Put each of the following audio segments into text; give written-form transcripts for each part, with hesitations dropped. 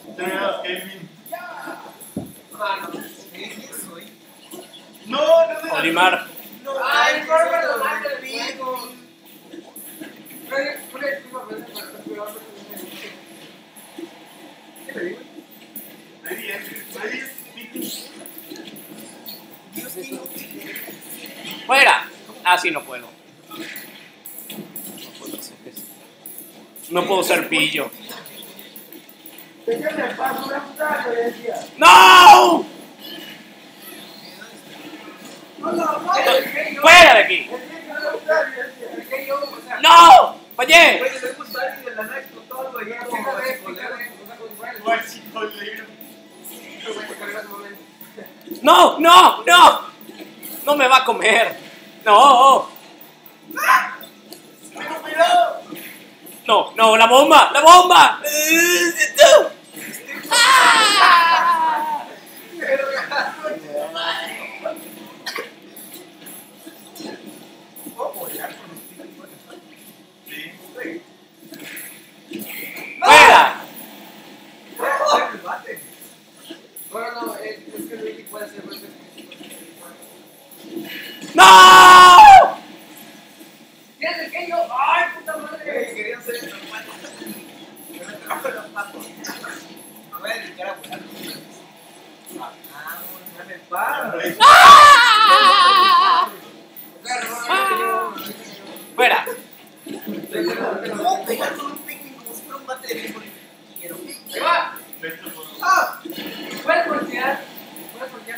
Terminados, Kevin. Mano, ¿quién soy? No, no me Olimar. No, ay, por perdonarte el pico. ¿Qué le digo? Freddy es Vicky. ¡Fuera! Ah, sí, no puedo. No puedo ser pillo. Déjame en paz, una puta diferencia. ¡No! ¡Fuera de aquí! ¡No! ¡Fallé! Güey, le gusta alguien de la nada explotó algo ahí como Guachicolero. ¡No! ¡No! ¡No! ¡No me va a comer! ¡No! ¡No! ¡No! ¡La bomba! ¡La bomba! ¡Ah! Sí. ¡Fuera! Bueno, no, es que Ricky puede hacer ¡No! ¿Tienes el que yo? ¡Ay, puta madre! Querían ser normal. Yo me trajo los patos. Me voy a dedicar a volar. Vamos, dame paz. ¡Ah! ¡Fuera! ¿Cómo pegar con un picnic como si fuera un bate de béisbol? Quiero. ¡Se va! ¡Ah! ¿Puedes voltear? ¿Puedes voltear?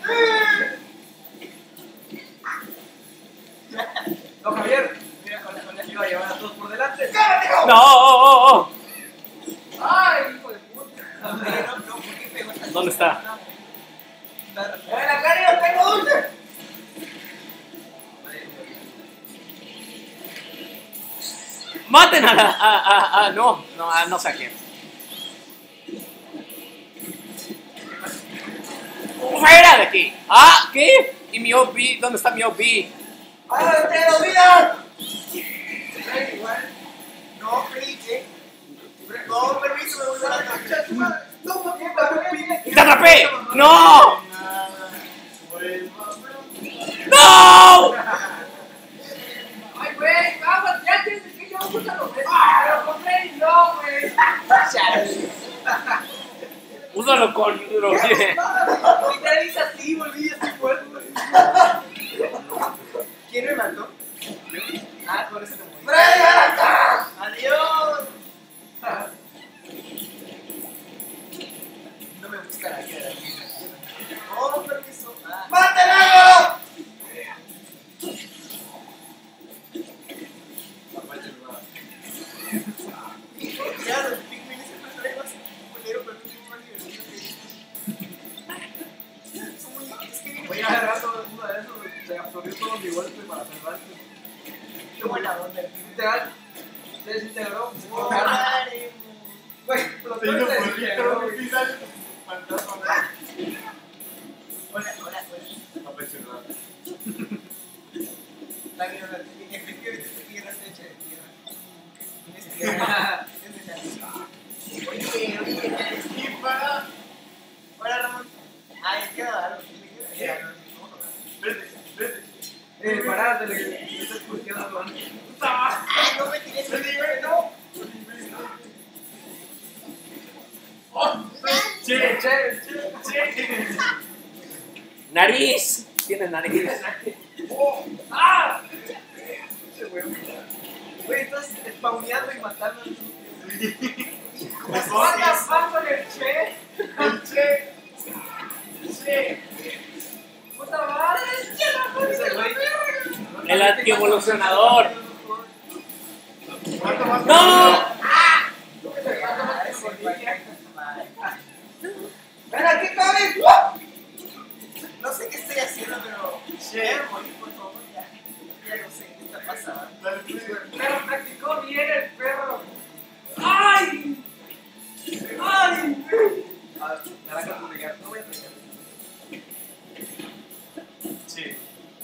No, Javier. Mira, con la iba a llevar a todos por delante. ¡No! ¡Ay, hijo de puta! No, ¿por qué pegó esta ¿Dónde está? ¡La cara, tengo dulce! ¡Maten a la... no, no saquen. ¡Fuera de aquí! ¡Ah! ¿Qué? ¿Y mi OB? ¿Dónde está mi OB? ¡Ah, te lo olvidas! No, Felipe. No, permiso, me voy a la cancha. No, ¿por qué? ¡Te atrapé! ¡No! ¡No! Ay, güey, vamos, ya tienes que yo usa los dedos. Pero con Freddy no, güey. Úsalo con los pies. Si te dice así, volví, estoy fuerte. ¿Quién me mató? Ah, por eso te morí. ¡Freddy, ven acá! ¡Adiós! No me gusta la cara. Oh, permiso. ¡Mátelo! Ya, los pigmeos siempre traen más culero, pero no tengo más divertido que son muy es que voy a agarrar todo uno de esos, se absorbió todo mi golpe para salvarse. Qué buena onda, literal. Se desintegró. Güey, lo Te hizo peor es por que fantasma. Hola. Apachurrado. La vida, efectivamente, esta tierra está hecha de tierra. Es tierra. Es de la Oye, Y para. hola, Ramón. Ay, queda algo. Vete. Pará, le estás curtiendo algo antes. ¡Ay, no me tires el nivel, no! Che. ¡Nariz! Tienes nariz. ¡Ah! Güey, estás spawneando y matando a los ¿cuántas van con el Che? Che. ¡Puta madre! Ese güey. El antievolucionador. ¿Cuánto ¡No! ¡Ven aquí, Kevin! No sé qué estoy haciendo, pero... morir, por favor, ya no sé qué está pasando. Pero practicó bien el perro. ¡Ay! ¡Ay! Naranja tu legal, no voy a pegar. Sí.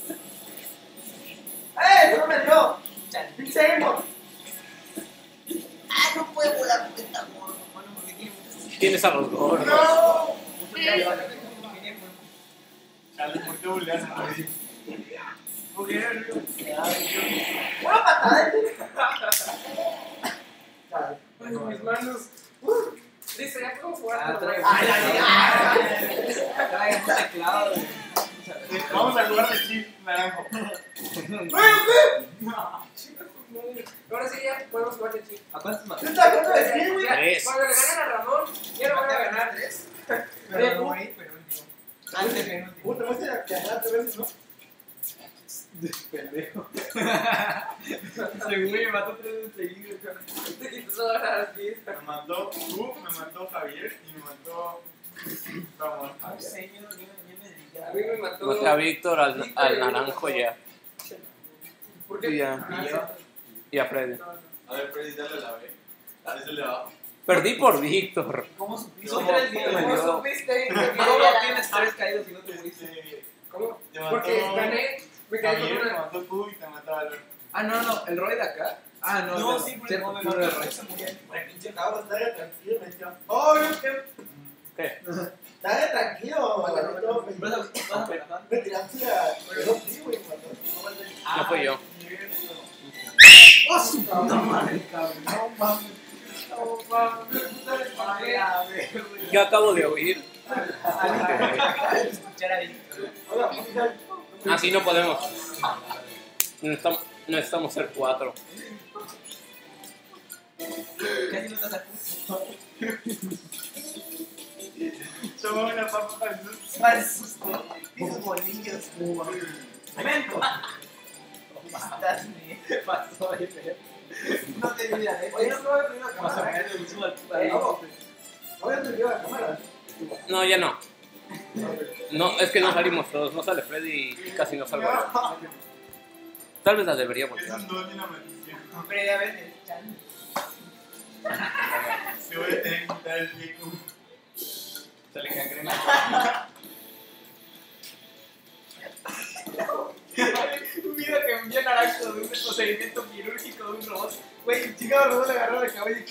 ¡No me dio! ¡Seguimos! ¡Ah, no puede volar porque está gordo! Bueno, porque tiene muchas... Tiene pinches a los gordos. ¡No! Chale, ¿por qué buleas a mí? ¡Una patada! Mis manos. Dice, ya puedo jugar. Trae un teclado. Vamos a jugar de chip naranjo. Ahora sí ya podemos jugar de chip. ¿A cuántos más? ¿Qué está jugando de chip, güey? Tres. Cuando le ganen a Ramón, ya no van a ganar. Pero no morí, pero último. Antes que último. Puta, me hace que ganar 3 veces, ¿no? Pendejo. Ese güey me mató 3 veces seguidos. Te quitó todas las pistas. Me mató tú, me mató Javier y me mató Ramón. A mí me mató. Maté a Víctor, al naranjo ya. ¿Por qué? Y ya. Y a Freddy. A ver, Freddy, dale la B. A ese le va. Perdí por Víctor. ¿Cómo supiste? Son ¿Cómo 3 días. ¿Cómo supiste? tienes 3 caídos y no te moriste? ¿Cómo? Te mató Porque gané. Me quedé con Javier, te una. mató tú y te mató Álvaro. Ah, no, el Roy de acá. Ah, no, No, sí, porque no no me me mató el mató. Roy. Se murió. Pinche cabrón, dale tranquilo, me decía. ¡Oh, ¿Qué? dale tranquilo! ¿Vas a pegar? Me tiraste a. Pero sí, güey, mató. No fui yo. ¡Oh, su puta madre, cabrón! No mames. No mames. Ay, a ver, güey. Yo acabo de oír. Escuchar a Víctor. Hola, Así no podemos. Necesitamos ser 4. Casi no estás a punto. Toma una papa para el Falsos, esos bolillos. Cemento. Estás bien. Pasó de ver. No te olvides. Oye, no te voy a pedir la Vamos a cámara. poner el uso al Voy a pedir la cámara. No, ya no. No, es que no salimos todos. No sale Freddy y casi no salgo yo. Tal vez la deberíamos Es dar. un don y una maldición. Hombre, ya ves. Se voy a tener que quitar el pie. Se le gangrena. Un video que envió Naranjo de un procedimiento quirúrgico de un robot. Güey, el chico robot le agarró el cabello.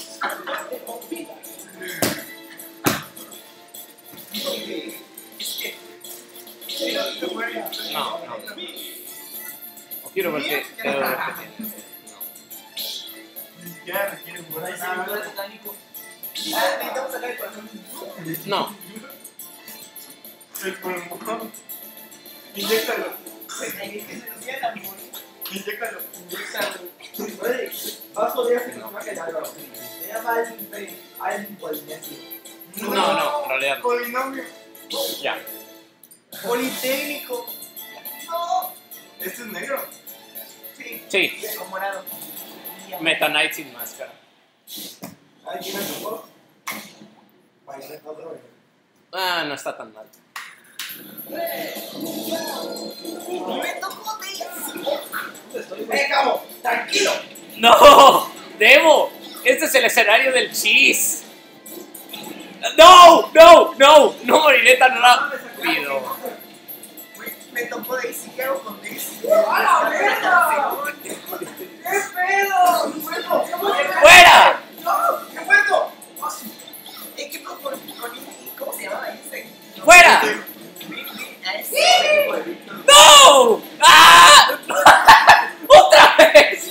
No, no. O quiero ver que. Quiero ver que. Ni siquiera requiere jugar nada. Necesitamos sacar el corazón. No. El pulmón. Inyéctalo. Inyéctalo. Oye, vas a poder hacer una marca de algo. Se llama Alvin Polinesio. No, no, en realidad no. Polinomio. Ya. Politécnico. No. Este es negro. Sí. Sí. Con morado. Meta Knight sin máscara. Ay, ¿quién me tocó? Vaya, otro, güey. Ah, no está tan mal. Me tocó cabo, tranquilo. ¡No! ¡Debo! Este es el escenario del cheese. ¡No! ¡No! ¡No! ¡No moriré tan rápido! Me tocó Daisy, ¿qué hago con Daisy? ¡A la verga! ¿Qué pedo? ¡Fuera! ¡No! ¿Qué pedo? ¿Qué pedo con cómo se llamaba ese? ¡Fuera! A ese ¡No! ¡Ah! ¡Otra vez!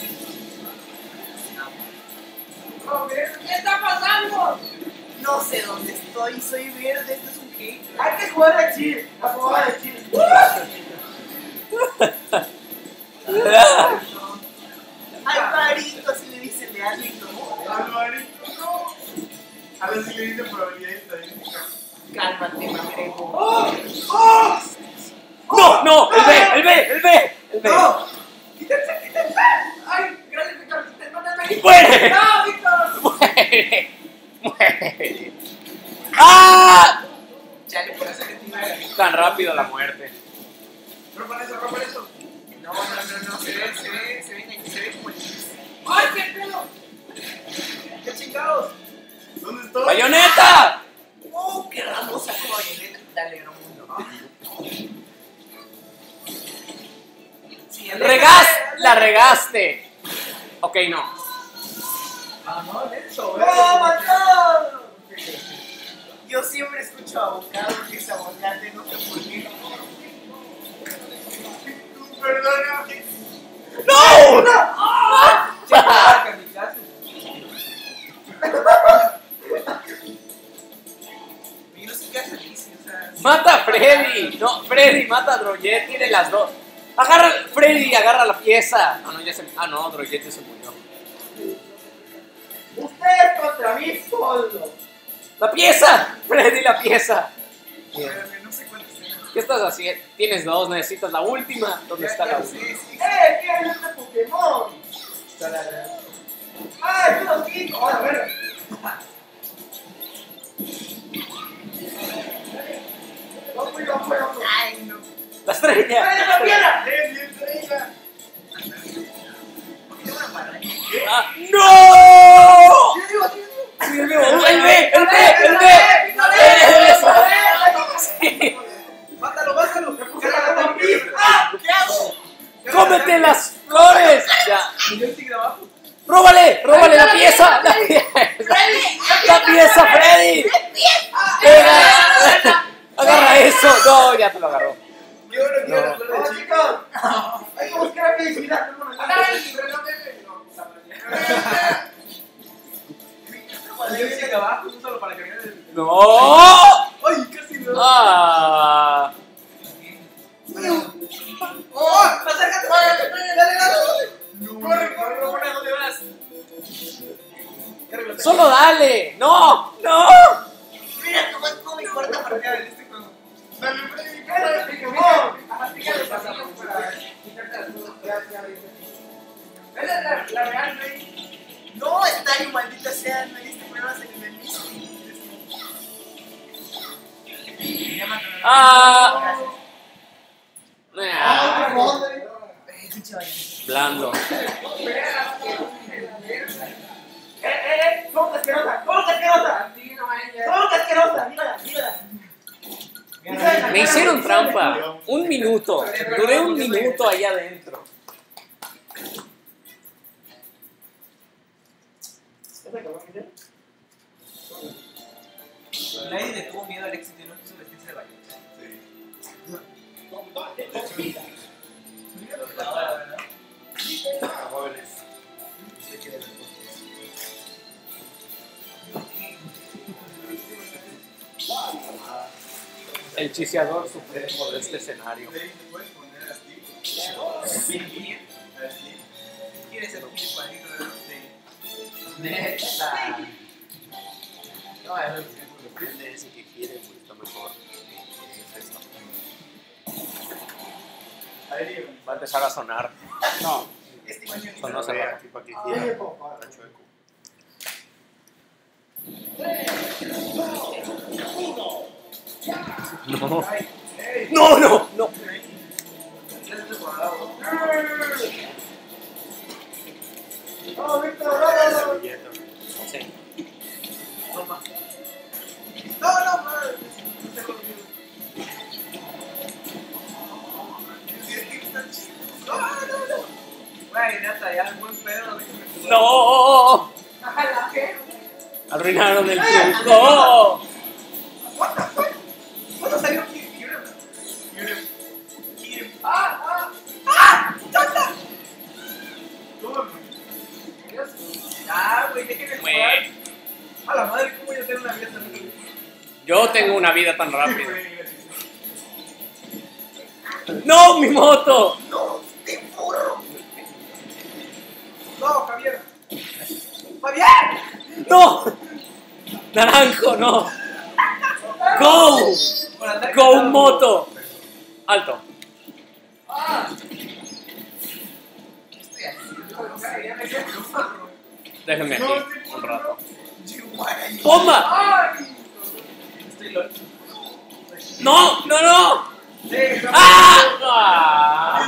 ¿Qué está pasando? No sé dónde estoy, soy verde, esto es un hate. Hay que jugar a Chile, a jugar a Chile. Alvarito, así le dicen de Alvarito. Alvarito, no. A ver si le dice probabilidad estadística. Cálmate, mamrego. ¡No! ¡No! ¡El B! ¡El B! ¡El B! ¡El B! ¡No! ¡Quítense, quítense! ¡Ay, gracias, Víctor! ¡Quítense! ¡Muere! ¡No, Víctor! ¡Muere! ¡Muere! ¡Ah! Chale, por eso que te Tan rápido la muerte. ¡Rompan eso, rompan eso! No, se ve como el chiste. ¡Ay, qué pedo! ¡Qué chingados! ¿Dónde estoy? ¡Bayoneta! ¡Oh, qué hermosa bayoneta! Dale, Ramundo. Sí, ¡La regaste! Ok, no. ¡Ah, no, eso! ¡No, mató! Yo siempre escucho abocado que es aguacate, no sé por qué. Perdóname. ¡No! Yo no sé qué hace Lizzie, o sea. ¡Mata a Freddy! No, Freddy mata a Drojet, tiene las dos. Agarra, Freddy, agarra la pieza. No, ya se. Ah, no, Drojet ya se murió. Ustedes contra mí solo. ¡La pieza! Freddy, la pieza. Espérame, no sé cuántas tengo. ¿Qué estás haciendo? Tienes dos, necesitas la última. ¿Dónde está la última? Sí, sí. ¿Qué es este Pokémon? ¡Ay, yo lo quito! Ahora, bueno. Vamos. Ay, no. ¡La estrella! ¡Ay, la piedra! ¿Por qué tengo una maraña? Ah, ¡no! ¡Vuelve! ¡El B! Sí. ¡Mátalo! ¿Qué hago? ¡Cómete las flores! Ya. ¡Róbale la pieza! ¡La pieza, Freddy! ¡Agarra eso! No, ya te lo agarró. Yo no quiero las flores, Vamos, chicos. chicos. Hay que buscar felicidad. ¡No! ¡Ay, casi no! ¡Ah! ¡Oh! ¡Acércate! ¡Dale! ¡Corre! ¿Dónde vas? ¡Solo dale! ¡No! ¡No! Mira cómo me corta partida de este juego. Dale, Freddy. No, está ahí, maldita sea, no diste pruebas en el mismo. ¡Ah! Blando. ¡Somos asquerosa! ¡Mírala! Me hicieron trampa. Un minuto. Duré un minuto allá adentro. Nadie le tuvo miedo al éxito y no quiso vestirse de baile. Jóvenes. El chiseador supremo de este escenario. ¿Puedes poner así? ¿Quieres ser un padrino de los Neta. No, es ese que quiere, pues está mejor. Es esto. Va a empezar a sonar. No, sonó hace rato. Aquí para que Ay, quiera. papá. Está chueco. No. No, no, no. ¡Oh, Víctor! ¡Vamos! Sí. Toma. No, madre. No. Güey, neta, ya es buen pedo. ¡No! ¡Ajá, qué! Arruinaron el truco. ¿Cuándo salió Kirby? Güey, déjenme jugar. A la madre, ¿cómo yo tengo una vida tan rápida? Yo tengo una vida tan rápida. ¡No, mi moto! ¡No! ¡Te burro! No, Javier. ¡Javier! ¡No! ¡Naranjo, no! ¡Go! ¡Go, moto! Alto. Déjenme aquí un rato. ¡Bomba! Estoy loco. ¡No! ¡No, no! ¡Ah! ¡Ah!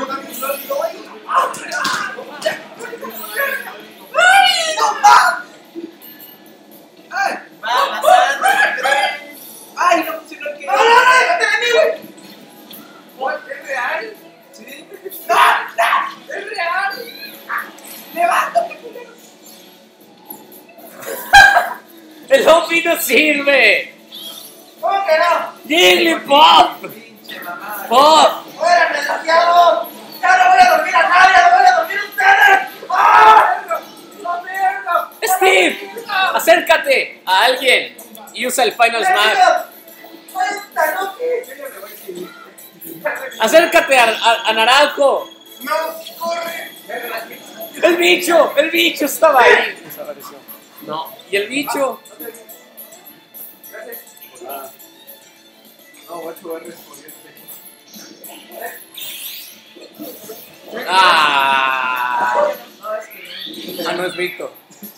¡Ay, no va! ¡Ay! ¡Va pasando el tren! ¡Ay, no funcionó el que! ¡No, güey! ¿Es real? Sí. ¡No! ¡Es real! ¡Levántate, culero! ¡El Hopi no sirve! que no? ¡Jigglypuff! Pinche mamada. ¡Pop! ¡Fuera, desgraciado! ¡Ya no voy a dormir a nadie! ¡No voy a dormir a ustedes! ¡Ah! ¡La verga! ¡Steve! ¡Acércate a alguien! Y usa el Final Smash. ¡Soy un tanuki! ¡Acércate a Naranjo! ¡No! ¡Corre! ¡El bicho! ¡El bicho estaba ahí! Desapareció. No. ¿Y el bicho? Gracias. No, guacho, va a responder. ¡Ah! No, es que... Ah, no es Víctor.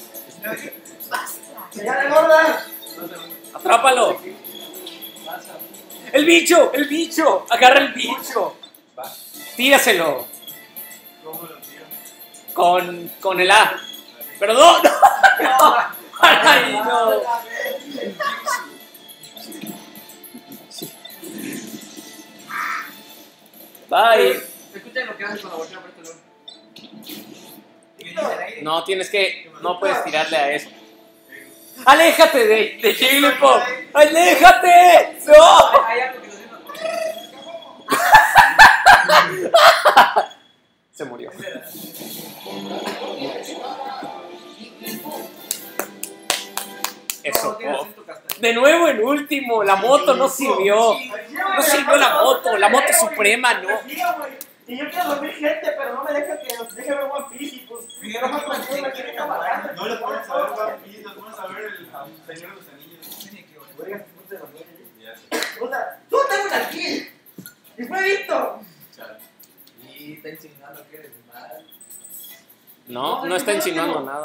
¡Ya de gorda! ¡Atrápalo! ¡El bicho! ¡El bicho! ¡Agarra el bicho! ¡Tíraselo! ¿Cómo lo tiro? Con el A. ¡Pero no! ¡No! ¡Ay, no! Bye. Escuchen lo que haces cuando voltean por este lado. No, tienes que... No puedes tirarle a eso. ¡Aléjate de Jigglypuff! ¡Aléjate! ¡No! Hay algo que nos dice. Se murió. Eso. Oh. De nuevo el último. La moto no sirvió. No sirvió la moto. La moto suprema, ¿no? Y yo quiero dormir gente, pero no me deja que los deje ver One Piece y pues... No me consigo, me quieren camarada. No le pones a ver One Piece, le pones a ver el Señor de los Anillos. Puta, tú tengo una kill. Y fue Víctor. Y está insinuando que eres mal. No, no está insinuando nada.